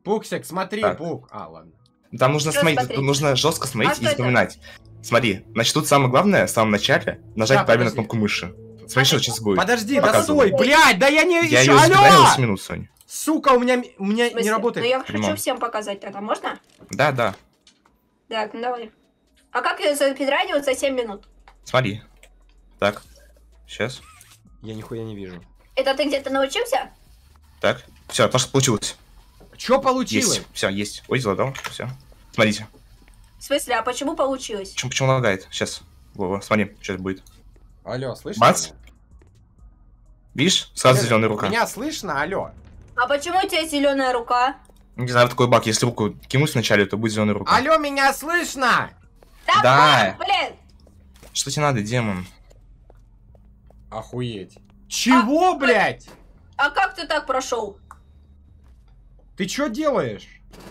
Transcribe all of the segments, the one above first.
Пуксик, смотри, Так. Пук. А, ладно. Там нужно Что смотреть, смотреть? тут нужно жестко смотреть А и что это? запоминать. Смотри, значит, тут самое главное, в самом начале, нажать Да, правильно подожди. кнопку мыши. Смотри, что сейчас будет. Подожди, да Показываю. стой, блядь, да я не... Я еще... ее запоминаю Алло! 8 минут, Сонь. Сука, у меня В не смысле? работает. Ну я хочу Понимаю. всем показать тогда, можно? Да, да. Так, ну давай. А как ее запидранивать за 7 минут? Смотри. Так. Сейчас. Я нихуя не вижу. Это ты где-то научился? Так. Все, получилось. Чё получилось? Есть. Все, есть. Ой, заладал. Все. Смотрите. В смысле, а почему получилось? Почему лагает? Сейчас. Вова, смотри, сейчас будет. Алло, слышно? Бац. меня? Видишь? Сразу зеленая рука. Меня слышно? Алло. А почему у тебя зеленая рука? Не знаю, такой баг. Если руку кинуть вначале, то будет зеленая рука. Алло, меня слышно? Да. Блин! Что тебе надо, демон? Охуеть. Чего, блядь? А как ты так прошел? Ты чё делаешь?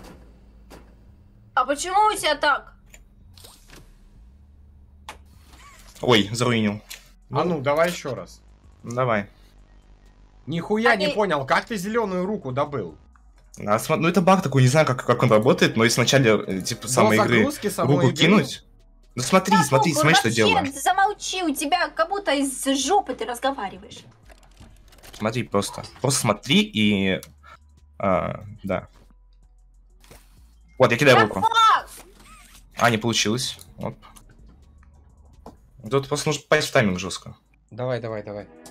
А почему у тебя так? Ой, заруинил. А ну, давай еще раз. Давай. Нихуя А не ты- понял, как ты зеленую руку добыл? Ну это баг такой, не знаю, как он работает, но если вначале, типа, самой До игры загрузки самой руку игры? кинуть... Ну смотри, смотри, Пук, смотри, что вообще, делаю. замолчи, у тебя как будто из жопы ты разговариваешь. Смотри, просто. Просто смотри и... да. Вот, я кидаю руку. А, не получилось. Оп. Тут просто нужно попасть в тайминг жестко. Давай. Давай.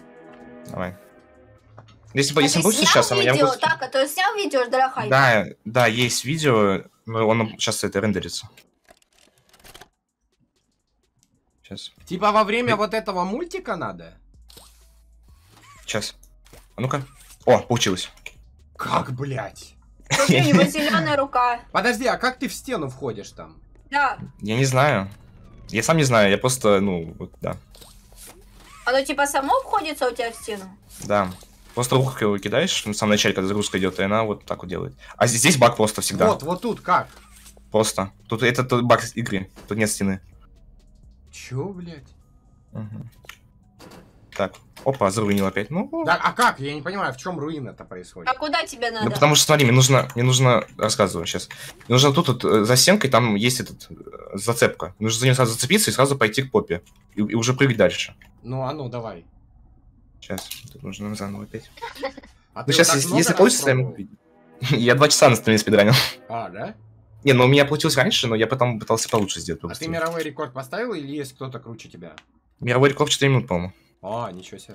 А Если ты получится снял сейчас, я видео? могу... Так, а ты снял видео для хайпа? Да, да, есть видео, но он сейчас это рендерится. Сейчас. Типа во время вот этого мультика надо? Сейчас. А ну-ка. О, получилось. Как, блядь? Слушай, у него зеленая рука. Подожди, а как ты в стену входишь там? Да. Я не знаю. Я сам не знаю, я просто, ну, вот, да. Оно типа само входится у тебя в стену? Да. Просто руку его кидаешь, в самом начале, когда загрузка идет, и она вот так вот делает. А здесь баг просто всегда. Вот тут как? Просто. Тут это баг игры. Тут нет стены. Чё, блядь? Угу. Так. Опа, заруинил опять. Ну, Да, а как? Я не понимаю, в чем руина-то происходит? А куда тебе надо? ну, потому что, смотри, мне нужно, рассказываю сейчас. Мне нужно тут вот, за стенкой, там есть зацепка. Нужно за нее сразу зацепиться и сразу пойти к попе. И уже прыгать дальше. Ну, а ну, давай. Сейчас, тут нужно заново опять. А Ну, ты сейчас, вот так много если раз получится, пробовал? я 2 часа на стриме спидранил. А, да? Не, ну у меня получилось раньше, но я потом пытался получше сделать. А ты побыстрее. мировой рекорд поставил или есть кто-то круче тебя? Мировой рекорд 4 минут, по-моему. А, ничего себе.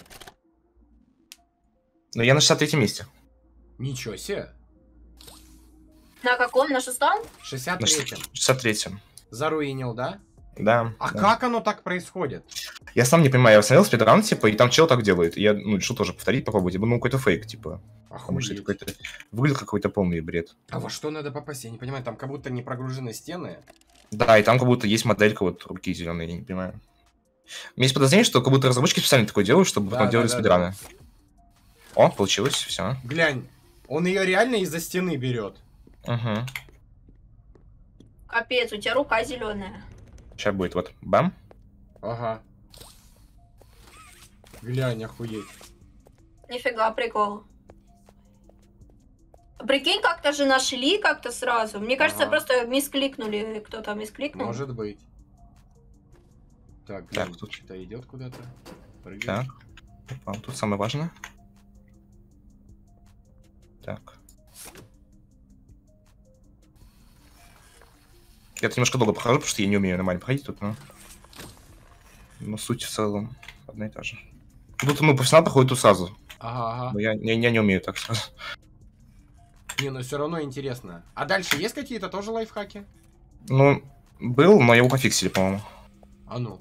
Но я на 63 месте. Ничего себе. На каком? На шестом? На 63-м. 63-м. Заруинил, да? Да. А да. как оно так происходит? Я сам не понимаю, я смотрел спидран, типа, и там чел так делает. И я, ну, решил тоже повторить, попробовать. Ну, какой-то фейк, типа. Потому что это Охуеть. какой-то... Выглядит какой-то полный бред. А во что надо попасть? Я не понимаю, там как будто не прогружены стены. Да, и там как будто есть моделька вот руки зеленые, я не понимаю. У меня есть подозрение, что как будто разработчики специально такое делают, чтобы Да, потом делали да, спидраны. О, получилось, все. Глянь, он ее реально из-за стены берет. Угу. Капец, у тебя рука зеленая. Сейчас будет вот бам. Ага. Глянь, охуеть. Нифига, прикол. Прикинь, как-то же нашли как-то сразу. Мне кажется, Ага. просто мискликнули. Кто-то мискликнул. Может быть. Так, глянь, Так, тут- что-то идет куда-то. Прыгает. Так. Опа, тут самое важное. Так. Я немножко долго прохожу, потому что я не умею нормально проходить тут, но суть в целом одна и та же. Тут, ну, профессионал проходит тут сразу. Ага, Но ага. я не умею так сразу. Не, ну все равно интересно. А дальше есть какие-то тоже лайфхаки? Ну, был, но его пофиксили, по-моему. А ну.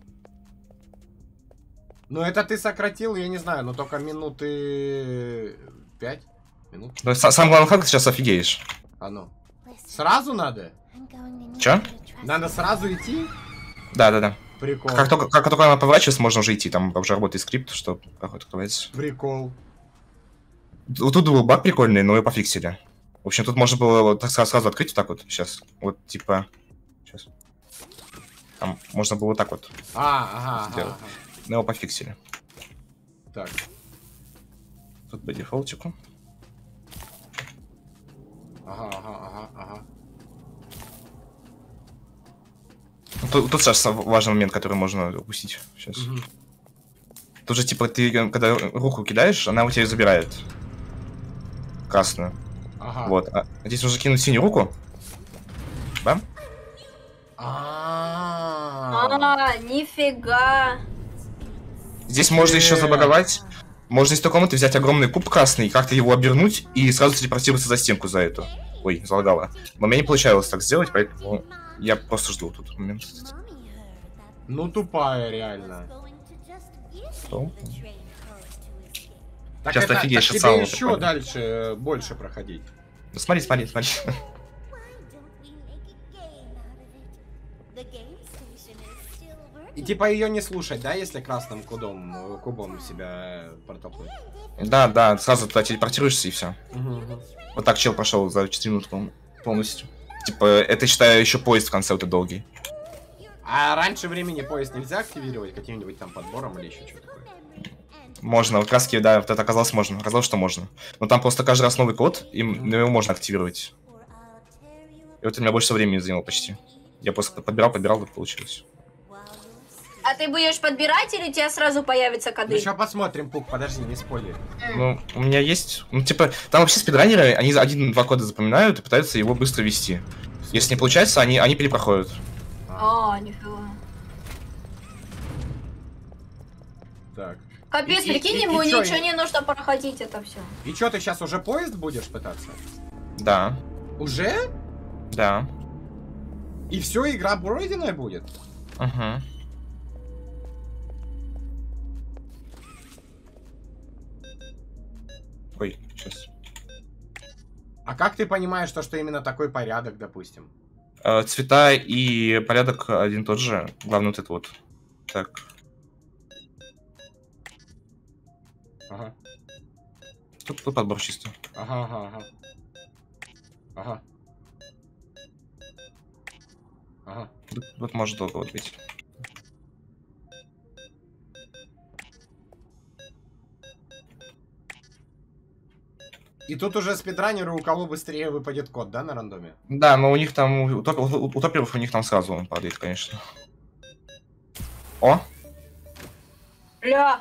Ну это ты сократил, я не знаю, но только минуты 5 минут. Но сам главный факт, ты сейчас офигеешь. А ну. Сразу надо? Чё? Надо сразу идти? Да. Прикол. Как только она поворачивается, можно уже идти. Там уже работает скрипт, что проходит, открывается. Прикол. Вот тут был баг прикольный, но его пофиксили. В общем, тут можно было вот так сразу открыть вот так вот. Сейчас. Вот типа. Сейчас. Там можно было вот так вот. Ага. Сделал. Но его пофиксили. Так. Тут по дефолтику. Ага. Тут сейчас важный момент, который можно упустить. Сейчас. Угу. Тут же, типа, ты, когда руку кидаешь, она у тебя забирает. Красную. Ага. Вот. А здесь нужно кинуть синюю руку. Бам. Нифига. Здесь можно еще забаговать. Можно из той комнаты взять огромный куб красный, как-то его обернуть и сразу телепортироваться за стенку за эту. Ой, залагало. Но мне не получалось так сделать, поэтому я просто жду тут момент. Ну тупая, реально. Что? Так Сейчас это, офигеешь так от тебе самого еще такого. дальше больше проходить. Ну, смотри. И типа ее не слушать, да, если красным кубом себя протолкнуть? Да, сразу туда телепортируешься и все. Угу. Вот так чел прошел за 4 минуты полностью. Типа, это считаю еще поезд в конце вот долгий. А раньше времени поезд нельзя активировать каким-нибудь там подбором или еще что-то такое? Можно, вот краски, да, вот это оказалось можно. Оказалось, что можно. Но там просто каждый раз новый код, и его можно активировать. И вот у меня больше всего времени заняло почти. Я просто подбирал, вот получилось. А ты будешь подбирать или у тебя сразу появятся Ну коды? еще посмотрим, Пук, подожди, не спойлер. Ну, у меня есть... Ну, типа, там вообще спидранеры, они 1-2 кода запоминают и пытаются его быстро вести. Если не получается, они перепроходят. А, нифига. Так. Капец, И прикинь, чё, ему ничего и- не нужно проходить это все. И что, ты сейчас уже поезд будешь пытаться? Да, Уже? да. И все, игра пройденная будет? Угу. Ой, сейчас. А как ты понимаешь, что именно такой порядок, допустим? Цвета и порядок один тот же. Главное вот это вот. Так. Ага. Тут подбор чисто. Ага. Тут может долго вот быть. И тут уже спидранеры, у кого быстрее выпадет код, да, на рандоме? Да, но у них там, у топеров у них там сразу он падает, конечно. О! Бля.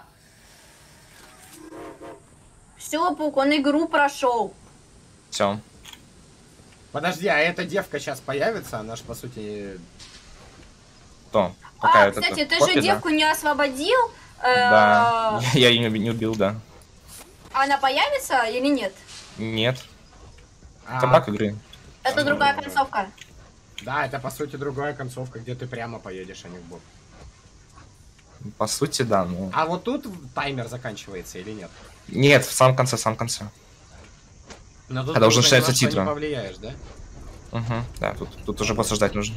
Все, Пук, он игру прошел. Все. Подожди, а эта девка сейчас появится? Она ж, по сути... То. Какая вот Кстати, эта ты копия, же да? девку не освободил. Да. Я ее не убил, да. Она появится или нет? Нет. А, Это баг игры. Это другая концовка. Да, это, по сути, другая концовка, где ты прямо поедешь, а не в бок. По сути, да, но... А вот тут таймер заканчивается или нет? Нет, в самом конце. Но тут Когда ты уже уже начинается ни на что титры. не повлияешь, да? Угу. Да, тут уже просто ждать нужно.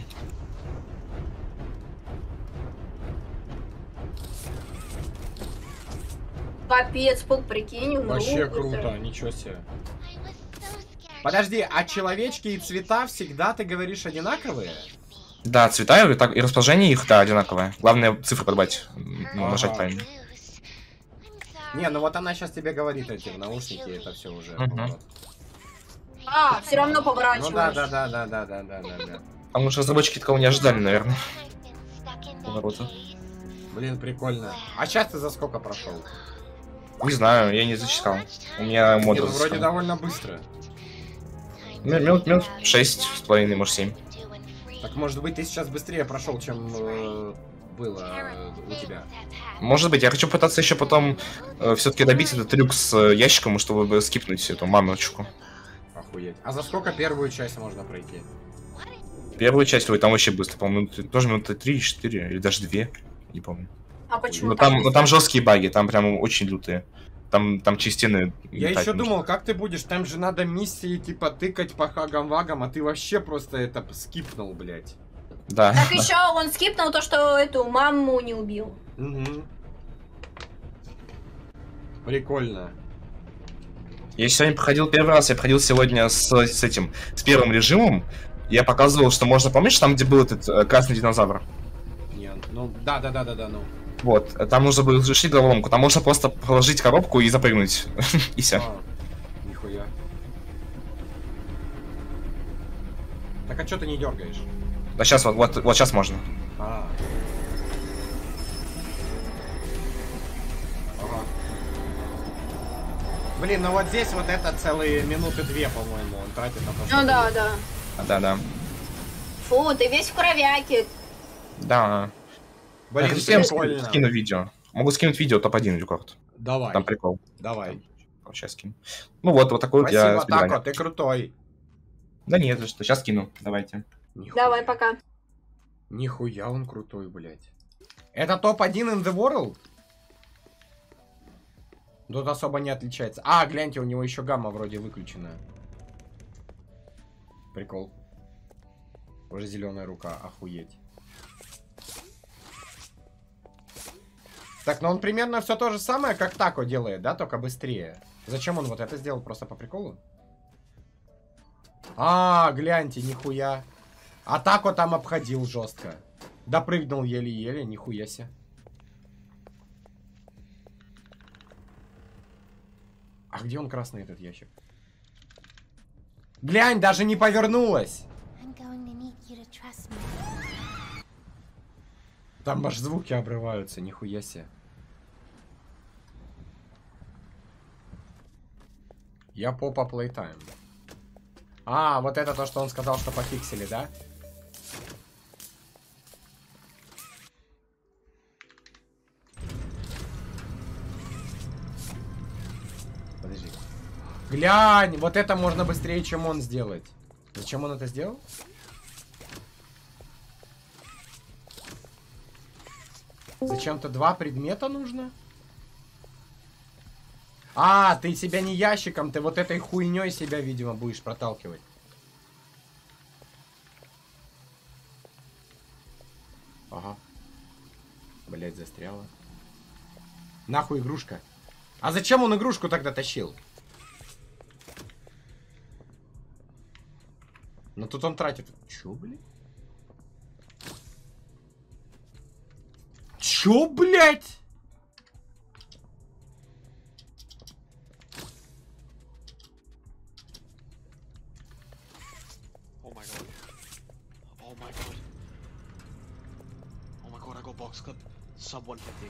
Капец, Пук, прикинь, умру. Вообще быстро. круто, ничего себе. Подожди, а человечки и цвета всегда, ты говоришь, одинаковые? Да, цвета и расположение их, да, одинаковое. Главное цифры подбать, Ага. нажать правильно. Не, ну вот она сейчас тебе говорит эти в наушники, это все уже. Мгм. поворот. А, все равно Ну да. Потому что разработчики такого не ожидали, наверное. Поворота. Блин, прикольно. А сейчас ты за сколько прошел? Не знаю, я не зачитал. У меня Не, мод ну, вроде довольно быстро. минут 6,5, может 7. Так может быть ты сейчас быстрее прошел, чем было у тебя? Может быть, я хочу пытаться еще потом все-таки добить этот трюк с ящиком, чтобы скипнуть эту мамочку. Охуеть. А за сколько первую часть можно пройти? Первую часть, ой, там вообще быстро, по-моему, тоже минуты 3-4 или даже 2, не помню. А почему? Но так там быстро? жесткие баги, там прям очень лютые. Там через стены Я летать еще нужно. думал, как ты будешь, там же надо миссии типа тыкать по хагам-вагам, а ты вообще просто это скипнул, блядь. Да. Так еще он скипнул то, что эту маму не убил. Угу. Прикольно. Я сегодня проходил первый раз, я проходил сегодня с этим, с первым режимом. Я показывал, что можно, помнишь, там, где был этот красный динозавр? Нет, ну да, ну. Вот, там нужно было решить головоломку. Там можно просто положить коробку и запрыгнуть. И все. А, нихуя. Так а что ты не дергаешь? Да сейчас, вот сейчас можно. А. Ага. Блин, ну вот здесь вот это целые минуты 2, по-моему, он тратит на то, Ну чтобы- да, да. Да. Фу, ты весь в кровяке. Да. Блин, Я всем прикольно. скину видео. Могу скинуть видео топ-1 рекорд. Давай, Там прикол. давай. Сейчас скину. Ну вот такой вот я Спасибо, спидранер. Тако, ты крутой. Да нет, за что, сейчас скину. Давайте. Нихуя. Давай, пока. Нихуя он крутой, блядь. Это топ-1 in the world? Тут особо не отличается. А, гляньте, у него еще гамма вроде выключенная. Прикол. Уже зеленая рука, охуеть. Так, ну он примерно все то же самое, как Тако делает, да, только быстрее. Зачем он вот это сделал? Просто по приколу? А, гляньте, нихуя. А Тако там обходил жестко. Допрыгнул еле-еле, нихуя себе. А где он красный, этот ящик? Глянь, даже не повернулась. Там аж звуки обрываются, нихуя себе. Я попа плейтайм. А, вот это то, что он сказал, что пофиксили, да? Подожди. Глянь, вот это можно быстрее, чем он сделать. Зачем он это сделал? Зачем-то 2 предмета нужно? А, ты себя не ящиком, ты вот этой хуйней себя, видимо, будешь проталкивать. Ага. Блять, застряла. Нахуй игрушка. А зачем он игрушку тогда тащил? Ну тут он тратит. Чё, блядь? Чё, блядь? Oh my god. Oh my god. Oh my god, I got box cut. Sub 150.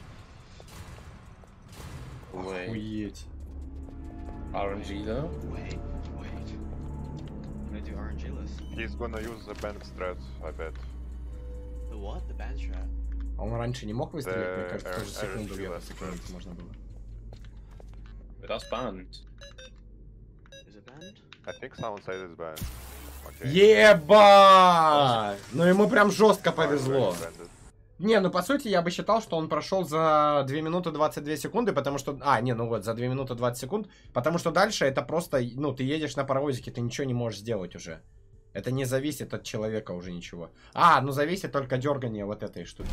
Wait, Охуеть. RNG though? Wait. I'm gonna do RNG list. He's gonna use the bank strat, I bet. The what? The band strat? А он раньше не мог выстрелить? Мне кажется, тоже RNG секунду где-то last сэкономить можно было. But that's banned. Is it banned? I think someone said it's banned. Okay. Ебать! Ну ему прям жестко повезло. Banned. Не, ну по сути я бы считал, что он прошел за 2 минуты 22 секунды, потому что... А, не, ну вот, за 2 минуты 20 секунд, потому что дальше это просто, ну, ты едешь на паровозике, ты ничего не можешь сделать уже. Это не зависит от человека уже ничего. А, ну зависит только дергание вот этой штуки.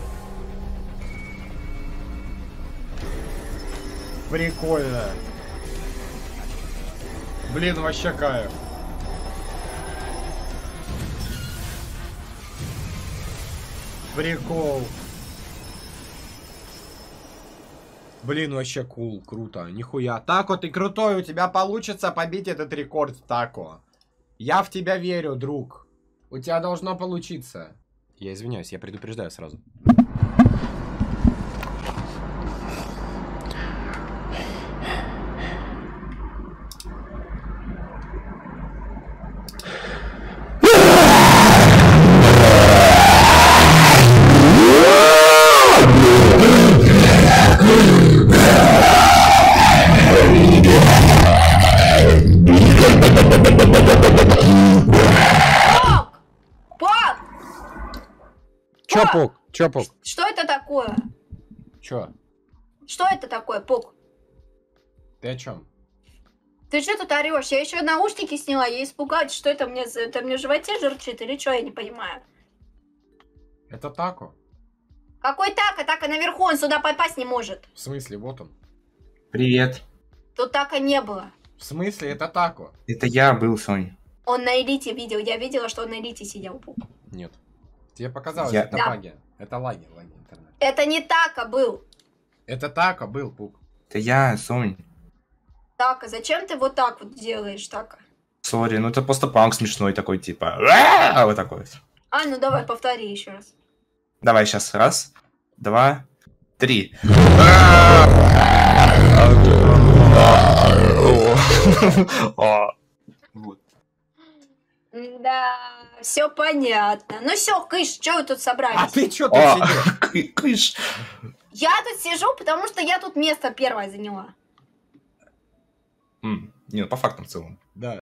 Прикольно. Блин, вообще кайф. Прикол. Блин, вообще кул, круто. Нихуя. Тако, ты крутой, у тебя получится побить этот рекорд, Тако. Я в тебя верю, друг. У тебя должно получиться. Я извиняюсь, я предупреждаю сразу. Чё, Пук? Чё, Пук? Что это такое? Чё? Что это такое, Пук? Ты о чем? Ты что тут орешь? Я еще наушники сняла, я испугалась, что это мне в животе жирчит или что, я не понимаю. Это Тако. Какой Тако? Тако наверху, он сюда попасть не может. В смысле, вот он. Привет. Тут Тако не было. В смысле, это Тако. Это я был, Сонь. Он на элите видел, я видела, что он на элите сидел, Пук. Нет. Тебе показалось, Я- это Да. баги. Это лаги интернет. Это не Тако был. Это Тако был, Пук. Это я, Сонь. Тако, зачем ты вот так вот делаешь, Тако? Сори, ну это просто панк смешной такой, типа. Вот такой. А, ну давай, повтори еще раз. Давай сейчас. Раз, два, три. Вот. Да, все понятно. Ну все, кыш, что вы тут А собрались? ты чё тут сидишь? Кыш. Я тут сижу, потому что я тут место первое заняла. Не, ну по фактам в целом. Да.